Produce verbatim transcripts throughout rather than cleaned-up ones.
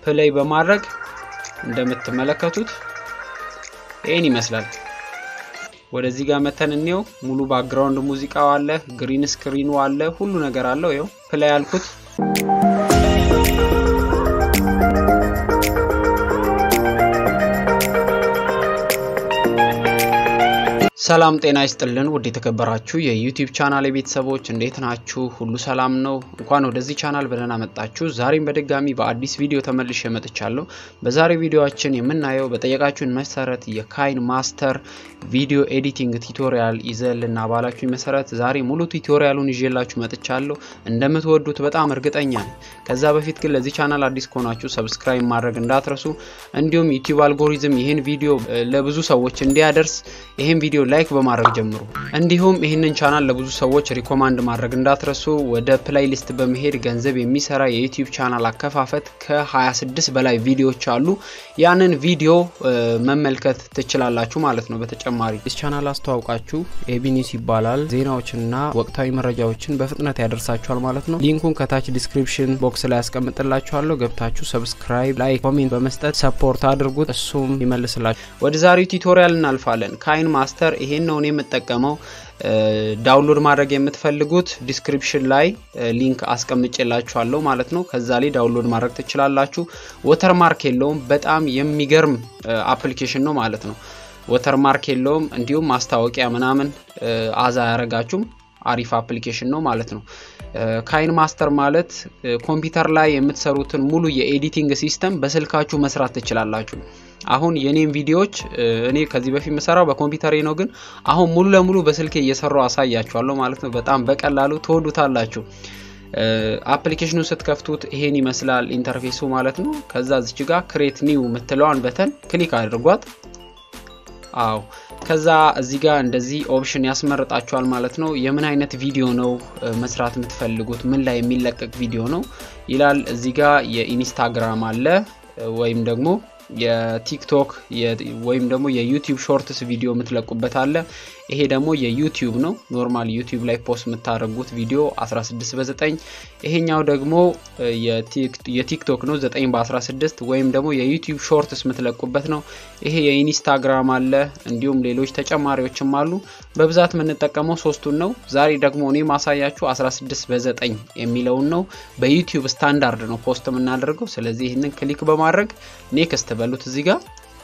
ፕሌይ በማድረግ እንደምትመለከቱት ይሄን ይመስላል ወደዚህ ጋር መተን እንየው ሙሉ ባክግራውንድ ሙዚቃው አለ ግሪን ስክሪኑ አለ ሁሉ ነገር አለው ይሄው ፕሌይ አልኩት ሰላም ጤና ይስጥልን ውድ የተከበራችሁ የዩቲዩብ ቻናል ቤተሰቦች እንዴት ናችሁ ሁሉ ሰላም ነው እንኳን ወደዚህ ቻናል በደህና መጣችሁ ዛሬም በድጋሚ በአዲስ ቪዲዮ ተመልሼ መጥቻለሁ በዛሬ ቪዲዮአችን የምናየው በጠየቃችሁን መሰረት የካይንማስተር ቪዲዮ ኤዲቲንግ ቱቶሪያል ይዘልና ባላችሁኝ መሰረት ዛሬ ሙሉ ቱቶሪያሉን ይዤላችሁ መጥቻለሁ እንደምትወዱት በጣም እርግጠኛ ነኝ ከዛ በፊት ግን ለዚህ ቻናል አዲስ ከሆናችሁ ሰብስክራይብ ማድረግ እንዳትረሱ እንዲሁም ዩቲዩብ አልጎሪዝም ይሄን ቪዲዮ ለብዙ ሰዎች እንዲያደርስ ይሄን ቪዲዮ ላይክ በማድረግ ጀምሩ እንዲሁም ይሄንን ቻናል ለብዙ ሰዎች ሪኮማንድ ማድረግ እንዳትረሱ ወደ ፕሌይሊስት በመሄድ ገንዘብ የሚሰራ የዩቲዩብ ቻናል አከፋፈት ከ26 በላይ ቪዲዮዎች አሉ ያንን ቪዲዮ መመልከት ትችላላችሁ ማለት ነው በተጨማሪ this ቻናል አስተዋውቃችሁ ኤቢኒስ ይባላል ዜናዎችና ወቅታዊ መረጃዎችን በፍጥነት ያደርሳችኋል ማለት ነው ሊንኩን ከታች ዲስክሪፕሽን ቦክስ ላይ አስቀምጥላችኋለሁ ገብታችሁ ሰብስክራይብ ላይክ ኮሜንት በመስጠት ሰፖርት አድርጉት እሱም ይመልስላችሁ ወደ ዛሬው ቱቶሪያል እናልፋለን ካይንማስተር ይሄን ነው እኔ የምጠቀመው ዳውንሎድ ማድረግ የምትፈልጉት ዲስክሪፕሽን ላይ ሊንክ አስቀምጬላችኋለሁ ማለት ነው ከዛ ላይ ዳውንሎድ ማድረግ ትችላላችሁ ወተርማርክ የለውም በጣም የሚገርም አፕሊኬሽን ነው ማለት ነው ወተርማርክ የለውም እንዲሁም ማስታወቂያ ምናምን አዛ ያረጋችሁም አሪፍ አፕሊኬሽን ነው ማለት ነው ካይንማስተር ማለት ኮምፒውተር ላይ የምትሰሩትን ሙሉ የኤዲቲንግ ሲስተም በስልካችሁ መስራት ትችላላችሁ አሁን የኔም ቪዲዮዎች እኔ ከዚህ በፊት መሰራው በኮምፒውተሬ ነው ግን አሁን ሙሉ ለሙሉ በስልኬ እየሰራው አሳያችኋለሁ ማለት ነው በጣም በቀላሉ ተወዱታላችሁ አፕሊኬሽኑ ስትከፍቱት ይሄን ይመስላል ኢንተርፌሱ ማለት ነው ከዛ እዚህ ጋር ክሬት ኒው ምትለዋን በተን ክሊክ አድርጓት አው ከዛ እዚህ ጋር እንደዚህ ኦፕሽን ያስመርጣችኋል ማለት ነው የምን አይነት ቪዲዮ ነው መስራት የምትፈልጉት ምን ላይ የሚለቀቅ ቪዲዮ ነው ይላል እዚህ ጋር የኢንስታግራም አለ ወይም ደግሞ የቲክቶክ ወይም ደግሞ የዩቲዩብ ሾርትስ ቪዲዮ ምትለቁበት አለ ይሄ ደግሞ የዩቲዩብ ነው ኖርማል ዩቲዩብ ላይ ፖስት ምታረጉት ቪዲዮ አስራ ስድስት በዘጠኝ ይሄኛው ደግሞ የቲክቶክ ነው ዘጠኝ በ16 ወይም ደግሞ የዩቲዩብ ሾርትስ ምትለቁበት ነው ይሄ የኢንስታግራም አለ እንዲሁም ሌሎች ተጨማሪዎችም አሉ በብዛት ምንጠቀመው ሶስቱን ነው ዛሬ ደግሞ እኔ ማሳያችሁ አስራ ስድስት በዘጠኝ የሚለው ነው በዩቲዩብ ስታንዳርድ ነው ፖስት ምናደርገው ስለዚህ ይሄንን ክሊክ በማድረግ ኔክስት በሉት እዚህ ጋር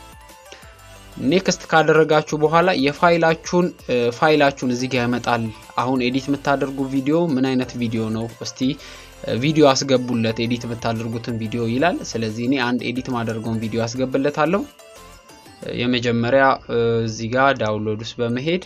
ኔክስት ካደረጋችሁ በኋላ የፋይላችሁን ፋይላችሁን እዚህ ጋር ያመጣል አሁን ኤዲት የምታደርጉ ቪዲዮ ምን አይነት ቪዲዮ ነው እስቲ ቪዲዮ አስገቡለት ኤዲት የምታደርጉትን ቪዲዮ ይላል ስለዚህ እኔ አንድ ኤዲት ማደርገውን ቪዲዮ አስገብለታለሁ የመጀመሪያ እዚህ ጋር ዳውንሎድስ በመሄድ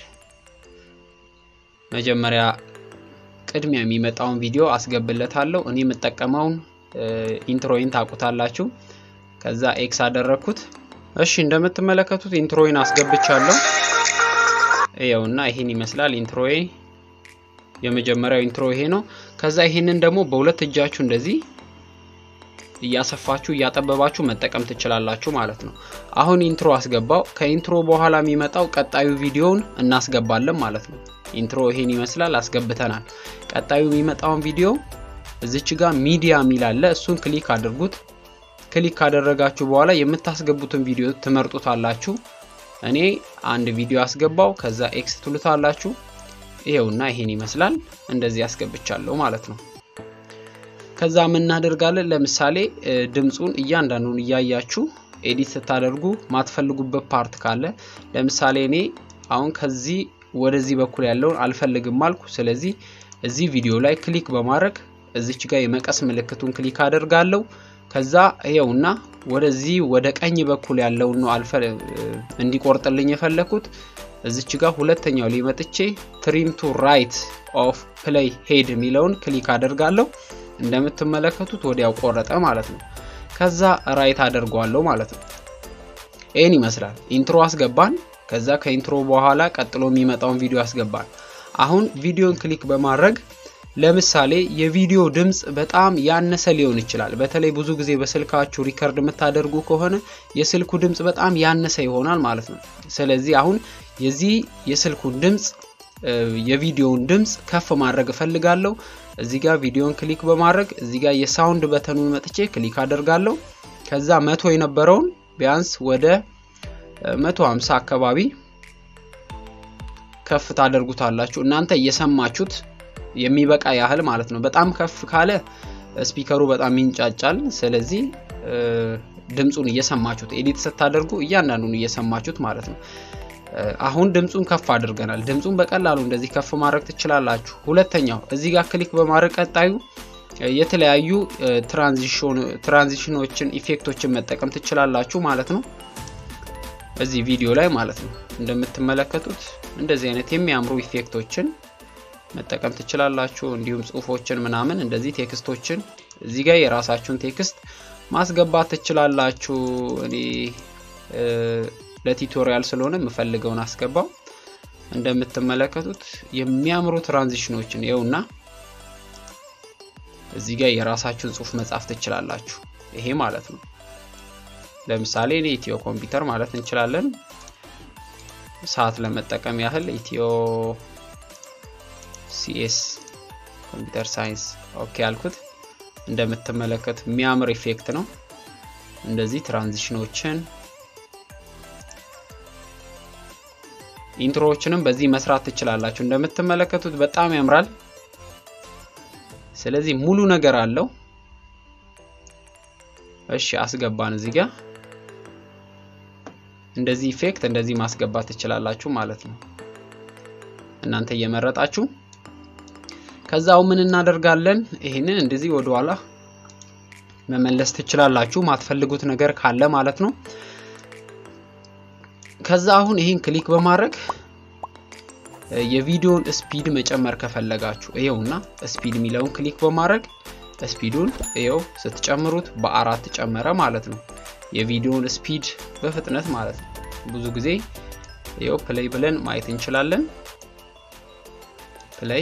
መጀመሪያ ቅድሚያ የሚመጣውን ቪዲዮ አስገብለታለሁ እኔ የምጠቀመው ኢንትሮይን ታቁታላችሁ ከዛ ኤክስ አደረኩት እሺ እንደምትመለከቱት ኢንትሮይን አስገብቻለሁ ይሄውና ይሄን ይመስላል ኢንትሮዬ የመጀመሪያው ኢንትሮ ይሄ ነው ከዛ ይሄንን ደግሞ በሁለት እጃችሁ እንደዚህ ያሰፋችሁ ያጠበባችሁ መጠቀም ትችላላችሁ ማለት ነው አሁን ኢንትሮ አስገባው ከኢንትሮ በኋላ የሚመጣው ቀጣዩ ቪዲዮውን እናስገባለን ማለት ነው ኢንትሮ ይሄን ይመስላል አስገብተናል ቀጣዩ የሚመጣውን ቪዲዮ እዚች ጋር ሚዲያ ሚላለ እሱን ክሊክ አድርጉት ክሊክ ካደረጋችሁ በኋላ የምታስገቡትን ቪዲዮ ትመርጡታላችሁ እኔ አንድ ቪዲዮ አስገባው ከዛ ኤክስ ትሉታላችሁ ይሄውና ይሄን ይመስላል እንደዚህ አስገብቻለሁ ማለት ነው ከዛ ምን እናደርጋለን ለምሳሌ ድምጹን እያንዳንዱን ያያያችሁ ኤዲት ስታደርጉ ማትፈልጉበት ፓርት ካለ ለምሳሌ እኔ አሁን ከዚህ ወደዚህ በኩል ያለውን አልፈልግም ማልኩ ስለዚህ እዚህ ቪዲዮ ላይ ክሊክ በማድረግ እዚች ጋር የመቀስ ምልክቱን ክሊክ አደርጋለሁ ከዛ ይሄውና ወደዚህ ወደ ቀኝ በኩል ያለው ነው አልፈ እንዲቆርጥልኝ የፈለኩት እዚች ጋር ሁለተኛው ላይ መጥቼ trim to right of play head ሚለውን ክሊክ አደርጋለሁ እንደምትመለከቱት ወዲያው ቆረጠ ማለት ነው ከዛ ራይት አደርጋለሁ ማለት ነው ኤኒ ይመስላል ኢንትሮ አስገባን ከዛ ከኢንትሮ በኋላ ቀጥሎ የሚመጣውን ቪዲዮ አስገባን አሁን ቪዲዮን ክሊክ በማድረግ ለምሳሌ የቪዲዮ ድምጽ በጣም ያነሰ ሊሆን ይችላል በተለይ ብዙ ጊዜ በስልካችሁ ሪከርድ የምታደርጉ ከሆነ የስልኩ ድምጽ በጣም ያነሰ ይሆናል ማለት ነው ስለዚህ አሁን የዚህ የስልኩን ድምጽ የቪዲዮውን ድምጽ ከፍ ማድረግ ፈልጋለሁ እዚህ ጋር ቪዲዮን ክሊክ በማድረግ እዚህ ጋር የሳውንድ በተኑን መጥቼ ክሊክ አደርጋለሁ ከዛ መቶ የነበረውን ቢያንስ ወደ መቶ ሃምሳ አካባቢ ከፍ ታደርጉታላችሁ እናንተ እየሰማችሁት የሚበቃ ያህል ማለት ነው በጣም ከፍ ካለ ስፒከሩ በጣም ይንጫጫል ስለዚህ ድምጹን እየሰማችሁት ኤዲት ስታደርጉ እያንዳንዱን እየሰማችሁት ማለት ነው አሁን ድምጹን ከፍ አድርገናል ድምጹን በቀላሉ እንደዚህ ከፍ ማድረግ ትችላላችሁ ሁለተኛው እዚህ ጋር ክሊክ በማድረግ ቀጣዩ የተለያዩ ትራንዚሽን ትራንዚሽኖችን ኢፌክቶችን መጠቀም ትችላላችሁ ማለት ነው እዚህ ቪዲዮ ላይ ማለት ነው እንደምትመለከቱት እንደዚህ አይነት የሚያምሩ ኢፌክቶችን መጠቀም ትችላላችሁ እንዲሁም ጽሁፎችን ምናምን እንደዚህ ቴክስቶችን እዚህ ጋር የራሳችሁን ቴክስት ማስገባት ትችላላችሁ እኔ ለቲዩቶሪያል ስለሆነ መፈልገውን አስገባው እንደምትመለከቱት የሚያምሩ ትራንዚሽኖችን ይውና እዚህ ጋር የራሳችሁን ጽሁፍ መጻፍ ትችላላችሁ ይሄ ማለት ነው ለምሳሌ እኔ ኢትዮ ኮምፒውተር ማለት እንችላለን ሰዓት ለመጠቀም ያህል ኢትዮ ሲኤስ ኮምፒውተር ሳይንስ ኦኬ አልኩት እንደምትመለከቱ የሚያምር ኢፌክት ነው እንደዚህ ትራንዚሽኖችን ኢንትሮዎችንም በዚህ መስራት ትችላላችሁ እንደምትመለከቱት በጣም ያምራል ስለዚህ ሙሉ ነገር አለው እሺ አስገባን እዚህ ጋር እንደዚህ ኢፌክት እንደዚህ ማስገባት ትችላላችሁ ማለት ነው እናንተ እየመረጣችሁ ከዛው ምን እናደርጋለን ይሄንን እንደዚህ ወደ ኋላ መመለስ ትችላላችሁ ማትፈልጉት ነገር ካለ ማለት ነው ከዛ አሁን ይሄን ክሊክ በማድረግ የቪዲዮን ስፒድ መጨመር ከፈለጋችሁ ይሄውና ስፒድ ሚለውን ክሊክ በማድረግ ስፒዱን ይሄው ስትጨምሩት በአራት ጨመረ ማለት ነው የቪዲዮን ስፒድ በፍጥነት ማለት ነው ብዙ ጊዜ ይሄው ፕሌይ ብለን ማየት እንችላለን ፕሌይ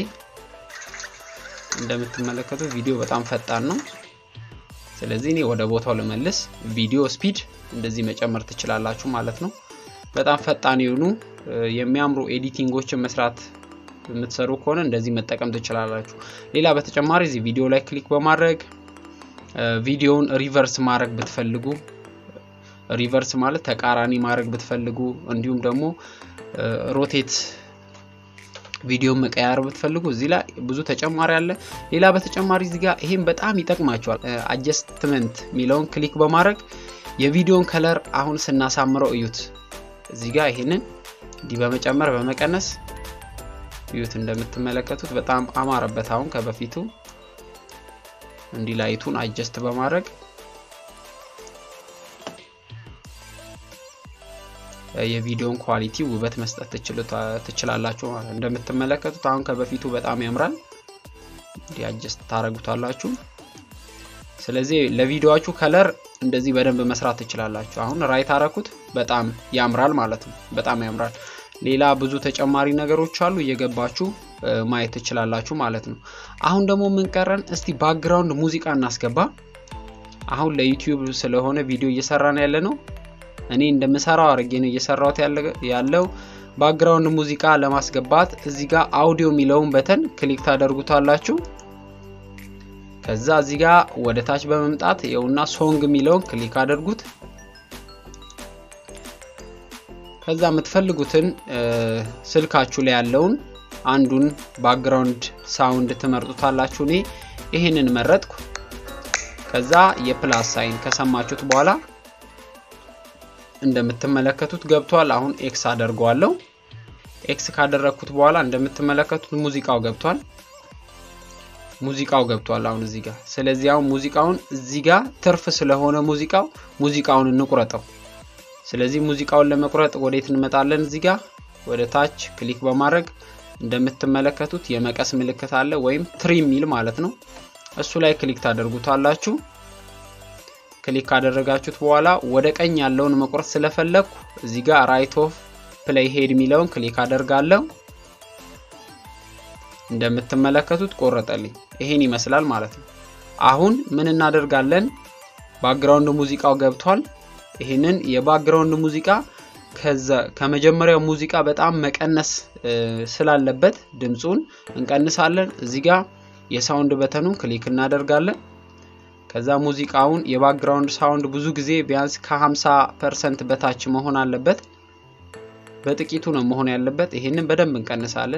እንደምትመለከቱት ቪዲዮ በጣም ፈጣን ነው ስለዚህ እኔ ወደ ቦታው ለመለስ ቪዲዮ ስፒድ እንደዚህ መጨመር ትችላላችሁ ማለት ነው በጣም ፈጣን ይሁኑ የሚያምሩ ኤዲቲንጎችን መስራት የምትሰሩ ከሆነ እንደዚህ መጠቀም ትችላላችሁ ሌላ በተጨማሪ እዚህ ቪዲዮ ላይ ክሊክ በማድረግ ቪዲዮውን ሪቨርስ ማድረግ ብትፈልጉ ሪቨርስ ማለት ተቃራኒ ማድረግ ብትፈልጉ እንዲሁም ደግሞ ሮቴት ቪዲዮ መቀየር ብትፈልጉ እዚህ ላይ ብዙ ተጨማሪ አለ ሌላ በተጨማሪ እዚህ ጋር ይሄን በጣም ይጠቅማችኋል አጀስትመንት ሚለውን ክሊክ በማድረግ የቪዲዮን ከለር አሁን ስናሳምረው እዩት እዚህ ጋር ይሄንን ዲ በመጨመር በመቀነስ እዩት እንደምትመለከቱት በጣም አማረበት አሁን ከበፊቱ እንዲ ላይቱን አጀስት በማድረግ የቪዲዮን ኳሊቲ ውበት መስጠት ትችላላችሁ እንደምትመለከቱት አሁን ከበፊቱ በጣም ያምራል እንዲ አጀስት ታረጉታላችሁ ስለዚህ ለቪዲዮአችሁ ከለር እንደዚህ በደንብ መስራት ትችላላችሁ አሁን ራይት አረኩት በጣም ያምራል ማለት ነው በጣም ያምራል ሌላ ብዙ ተጨማሪ ነገሮች አሉ እየገባችሁ ማየት ትችላላችሁ ማለት ነው አሁን ደግሞ ምን ቀረን እስቲ ባክግራውንድ ሙዚቃ እናስገባ አሁን ለዩቲዩብ ስለሆነ ቪዲዮ እየሰራን ያለ ነው እኔ እንደምሰራው አርጌ ነው እየሰራውት ያለው ባክግራውንድ ሙዚቃ ለማስገባት እዚህ ጋር አውዲዮ ሚለውን በተን ክሊክ ታደርጉታላችሁ ከዛ እዚህ ጋር ወደ ታች በመምጣት ይኸውና ሶንግ ሚለውን ክሊክ አድርጉት ከዛ የምትፈልጉትን ስልካችሁ ላይ ያለውን አንዱን ባክግራውንድ ሳውንድ ተመርጡታላችሁ እኔ ይሄንን መረጥኩ ከዛ የፕላስ ሳይን ከሰማችሁት በኋላ እንደምትመለከቱት ገብቷል አሁን ኤክስ አደርጋለሁ ኤክስ ካደረኩት በኋላ እንደምትመለከቱት ሙዚቃው ገብቷል ሙዚቃው ገብቷል አሁን እዚህ ጋር ስለዚህ አሁን ሙዚቃውን እዚህ ጋር ትርፍ ስለሆነ ሙዚቃው ሙዚቃውን እንቁረጠው ስለዚህ ሙዚቃውን ለመቁረጥ ወዴት እንመጣለን እዚህ ጋር ወደ ታች ክሊክ በማድረግ እንደምትመለከቱት የመቀስ ምልክት አለ ወይም ትሪም ሚል ማለት ነው እሱ ላይ ክሊክ ታደርጉታላችሁ ክሊክ ካደረጋችሁት በኋላ ወደ ቀኝ ያለውን መቁረጥ ስለፈለኩ እዚህ ጋር ራይት ኦፍ ፕሌይ ሄድ ሚለውን ክሊክ አደርጋለሁ እንደምትመለከቱት ቆረጠልኝ ይሄን ይመስላል ማለት ነው አሁን ምን እናደርጋለን ባክግራውንድ ሙዚቃው ገብቷል ይሄንን የባክግራውንድ ሙዚቃ ከዛ ከመጀመሪያው ሙዚቃ በጣም መቀነስ ስላለበት ድምጹን እንቀንሳለን እዚህ ጋር የሳውንድ በተኑን ክሊክ እናደርጋለን ከዛ ሙዚቃውን የባክግራውንድ ሳውንድ ብዙ ጊዜ ቢያንስ ከ50 ፐርሰንት በታች መሆን አለበት በጥቂቱ ነው መሆን ያለበት ይሄንን በደንብ እንቀንሳለን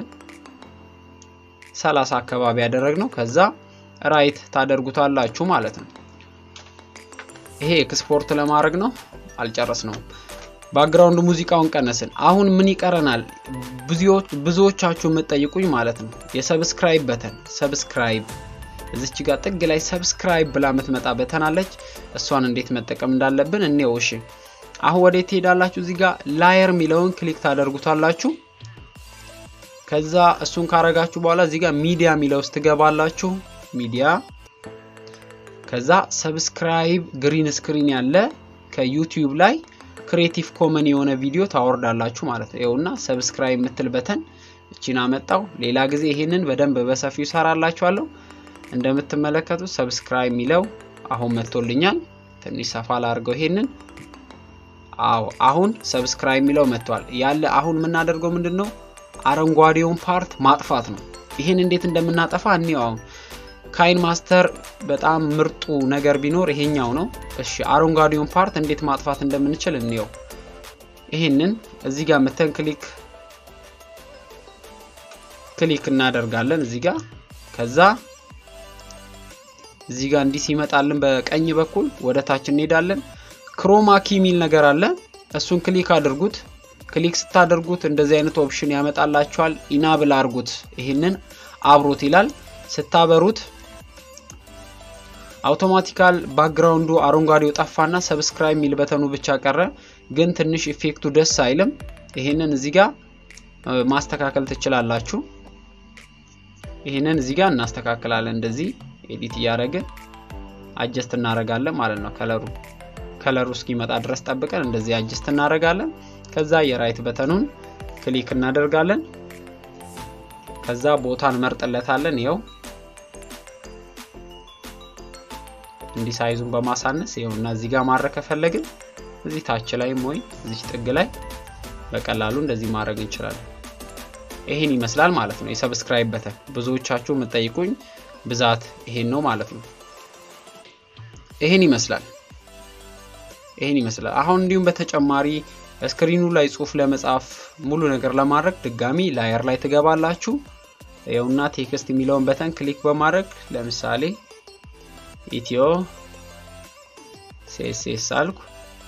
ሰላሳ አካባቢ ያደረግነው ከዛ ራይት ታደርጉታላችሁ ማለት ነው ይሄ ኤክስፖርት ለማድረግ ነው አልጨረስነው ባክግራውንድ ሙዚቃውን ቀነስን አሁን ምን ይቀረናል ብዙዎች ብዙዎቻችሁ መጠይቁኝ ማለት ነው የሰብስክራይብ በተን ሰብስክራይብ እዚች ጋር ጥግ ላይ ሰብስክራይብ ብላ መተመጣ በተን አለች እሷን እንዴት መጠቀም እንዳለብን እንየው እሺ አሁን ወደ ትሄዳላችሁ እዚህ ጋር ላየር ሚለውን ክሊክ ታደርጉታላችሁ ከዛ እሱን ካረጋችሁ በኋላ እዚህ ጋር ሚዲያ ሚለው ውስጥ ትገባላችሁ ሚዲያ ከዛ ሰብስክራይብ ግሪን ስክሪን ያለ ከዩቲዩብ ላይ ክሬቲቭ ኮመን የሆነ ቪዲዮ ታወርዳላችሁ ማለት ነው ይኸውና ሰብስክራይብ ምትል በተን እቺና መጣው ሌላ ጊዜ ይሄንን በደንብ በሰፊው ሰራላችኋለሁ እንደምትመለከቱት ሰብስክራይብ ሚለው አሁን መጥቶልኛል ትንሽ ሰፋ ላርገው ይሄንን አው አሁን ሰብስክራይብ ሚለው መጥቷል ያለ አሁን ምን እናደርገው ምንድነው አረንጓዴውን ፓርት ማጥፋት ነው ይሄን እንዴት እንደምናጠፋ እንየው አሁን ካይንማስተር በጣም ምርጡ ነገር ቢኖር ይሄኛው ነው እሺ አረንጓዴውን ፓርት እንዴት ማጥፋት እንደምንችል እንየው ይሄንን እዚህ ጋር መተን ክሊክ ክሊክ እናደርጋለን እዚህ ጋር ከዛ እዚህ ጋር እንዲህ ሲመጣልን በቀኝ በኩል ወደ ታች እንሄዳለን ክሮማ ኪ ሚል ነገር አለ እሱን ክሊክ አድርጉት ክሊክ ስታደርጉት እንደዚህ አይነት ኦፕሽን ያመጣላችኋል ኢናብል አርጉት ይሄንን አብሮት ይላል ስታበሩት አውቶማቲካል ባክግራውንዱ አረንጓዴው ጠፋና ሰብስክራይብ ሚል በተኑ ብቻ ቀረ ግን ትንሽ ኢፌክቱ ደስ አይልም ይሄንን እዚህ ጋር ማስተካከል ትችላላችሁ ይሄንን እዚህ ጋር እናስተካክላለን እንደዚህ ኤዲት ያደረገ አጀስት እናረጋለን ማለት ነው ከለሩ ከለሩ እስኪመጣ ድረስ ጠብቀን እንደዚህ አጀስት እናረጋለን ከዛ የራይት በተኑን ክሊክ እናደርጋለን ከዛ ቦታን መርጠለታለን ይሄው እንዲ ሳይዙን በማሳነስ ይሄውና እዚህ ጋር ማረከ ፈለግን እዚህ ታች ላይም ወይ እዚህ ጥግ ላይ በቀላሉ እንደዚህ ማድረግ እንችላለን ይሄን ይመስላል ማለት ነው የሰብስክራይብ በተን ብዙዎቻችሁ መጠይቁኝ ብዛት ይሄን ነው ማለት ነው ይሄን ይመስላል ይሄን ይመስላል አሁን እንዲሁም በተጨማሪ ስክሪኑ ላይ ጽሁፍ ለመጻፍ ሙሉ ነገር ለማድረግ ድጋሚ ላየር ላይ ትገባላችሁ ይሄውና ቴክስት የሚለውን በተን ክሊክ በማድረግ ለምሳሌ ኢትዮ ሲኤስኤስ አልኩ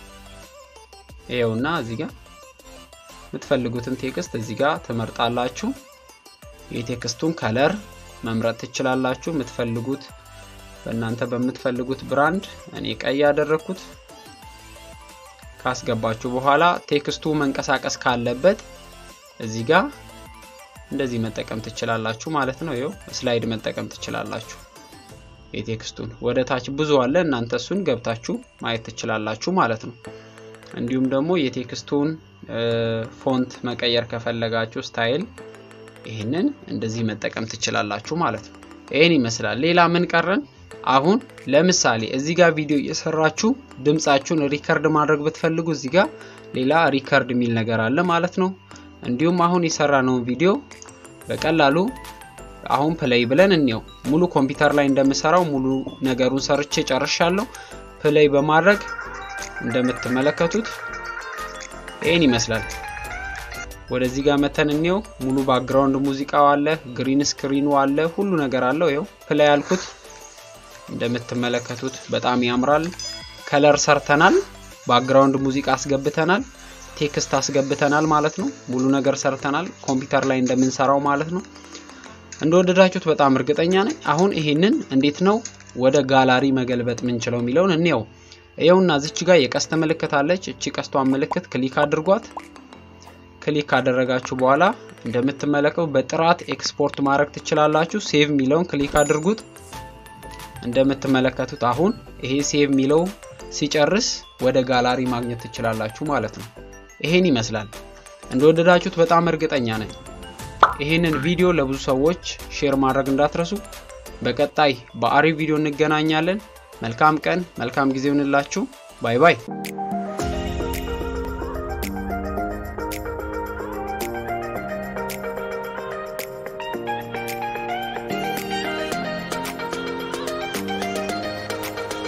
ይሄውና እዚህ ጋር የምትፈልጉትን ቴክስት እዚህ ጋር ተመርጣላችሁ የቴክስቱን ከለር መምረጥ ትችላላችሁ የምትፈልጉት በእናንተ በመትፈልጉት ብራንድ እኔ ቀይ ያደረኩት ካስገባችሁ በኋላ ቴክስቱ መንቀሳቀስ ካለበት እዚህ ጋር እንደዚህ መጠቀም ትችላላችሁ ማለት ነው ይሄው ስላይድ መጠቀም ትችላላችሁ የቴክስቱን ወደ ታች ብዙ አለ እናንተ እሱን ገብታችሁ ማየት ትችላላችሁ ማለት ነው እንዲሁም ደግሞ የቴክስቱን ፎንት መቀየር ከፈለጋችሁ ስታይል ይሄንን እንደዚህ መጠቀም ትችላላችሁ ማለት ነው ይሄን ይመስላል ሌላ ምን ቀረን አሁን ለምሳሌ እዚህ ጋር ቪዲዮ እየሰራችሁ ድምጻችሁን ሪከርድ ማድረግ ብትፈልጉ እዚህ ጋር ሌላ ሪከርድ ሚል ነገር አለ ማለት ነው እንዲሁም አሁን የሰራነው ቪዲዮ በቀላሉ አሁን ፕሌይ ብለን እንየው ሙሉ ኮምፒውተር ላይ እንደምሰራው ሙሉ ነገሩን ሰርቼ ጨርሻለሁ ፕሌይ በማድረግ እንደምትመለከቱት ይሄን ይመስላል ወደዚህ ጋር መተን እንየው ሙሉ ባክግራውንድ ሙዚቃው አለ ግሪን ስክሪኑ አለ ሁሉ ነገር አለው ይሄው ፕሌይ አልኩት እንደምትመለከቱት በጣም ያምራል ከለር ሰርተናል ባክግራውንድ ሙዚቃ አስገብተናል ቴክስት አስገብተናል ማለት ነው ሙሉ ነገር ሰርተናል ኮምፒውተር ላይ እንደምንሰራው ማለት ነው እንደወደዳችሁት በጣም እርግጠኛ ነኝ አሁን ይሄንን እንዴት ነው ወደ ጋላሪ መገልበጥ ምንችለው ሚለውን እንየው ይሄውና እዚች ጋር የቀስተ ምልክት አለች እቺ ቀስቷን ምልክት ክሊክ አድርጓት ክሊክ አደረጋችሁ በኋላ እንደምትመለከቱ በጥራት ኤክስፖርት ማድረግ ትችላላችሁ ሴቭ ሚለውን ክሊክ አድርጉት እንደምትመለከቱት አሁን ይሄ ሴቭ ሚለው ሲጨርስ ወደ ጋላሪ ማግኘት ትችላላችሁ ማለት ነው ይሄን ይመስላል እንደወደዳችሁት በጣም እርግጠኛ ነኝ ይሄንን ቪዲዮ ለብዙ ሰዎች ሼር ማድረግ እንዳትረሱ በቀጣይ በአሪፍ ቪዲዮ እንገናኛለን መልካም ቀን መልካም ጊዜ ይሁንላችሁ ባይ ባይ